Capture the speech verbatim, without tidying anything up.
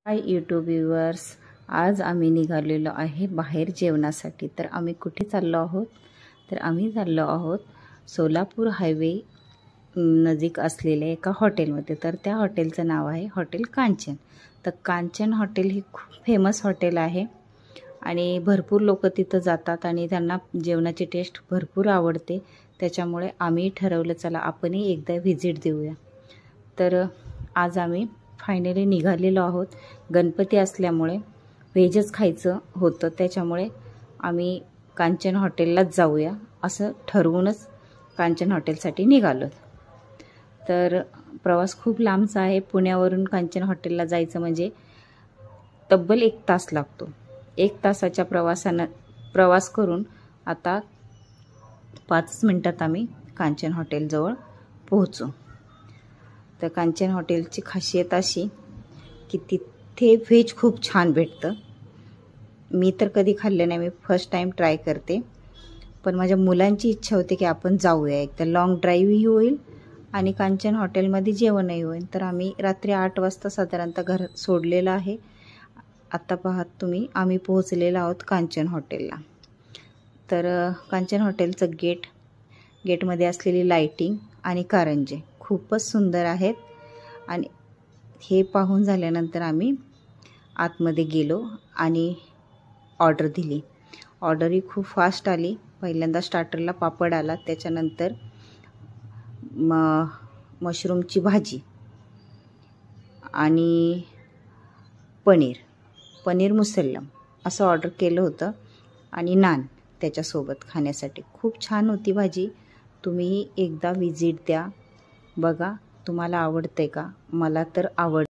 Hi YouTube viewers, आज आम्ही निघालेलो आहे बाहेर जेवणासाठी। तर आम्ही कुठे चाललो आहोत तर आम्ही चाललो आहोत सोलापूर हायवे नजीक असलेल्या एका हॉटेलमध्ये। तर त्या हॉटेलचं नाव आहे हॉटेल कांचन। तर कांचन हॉटेल हे खूप फेमस हॉटेल आहे आणि भरपूर लोक तिथं जातात आणि त्यांना जेवणाची टेस्ट भरपूर आवडते। त्याच्यामुळे आम्ही ठरवलं चला आपणही एकदा व्हिजिट देऊया। तर आज आम्ही फायनली निघालेलो आहोत। गणपती असल्यामुळे व्हेजच खायचं होतं, त्याच्यामुळे आम्ही कांचन हॉटेललाच जाऊया असं ठरवूनच कांचन हॉटेलसाठी निघालो। तर प्रवास खूप लांबचा आहे। पुण्यावरून कांचन हॉटेलला जायचं म्हणजे तब्बल एक तास लागतो। एक तासाच्या प्रवासानं प्रवास करून आता पाच मिनिटात आम्ही कांचन हॉटेलजवळ पोहोचू। तर कांचन हॉटेलची खासियत अशी की तिथे व्हेज खूप छान भेटतं। मी तर कधी खाल्लं नाही, मी फर्स्ट टाइम ट्राय करते। पण माझ्या मुलांची इच्छा होती की आपण जाऊया, एकदा लॉंग ड्राईव्हही होईल आणि कांचन हॉटेलमध्ये जेवणही होईल। तर आम्ही रात्री आठ वाजता साधारणतः घर सोडलेलं आहे। आता पाहत तुम्ही आम्ही पोहोचलेलो आहोत कांचन हॉटेलला। तर कांचन हॉटेलचं गेट गेटमध्ये असलेली लाइटिंग आणि कारंजे खूपच सुंदर आहेत आणि हे पाहून झाल्यानंतर आम्ही आतमध्ये गेलो आणि ऑर्डर दिली। ऑर्डरही खूप फास्ट आली। पहिल्यांदा स्टार्टरला पापड आला, त्याच्यानंतर म मशरूमची भाजी आणि पनीर पनीर मुसल्लम असं ऑर्डर केलं होतं आणि नान त्याच्यासोबत खाण्यासाठी। खूप छान होती भाजी। तुम्ही एकदा विजिट द्या, बघा तुम्हाला आवडते का? मला तर आवड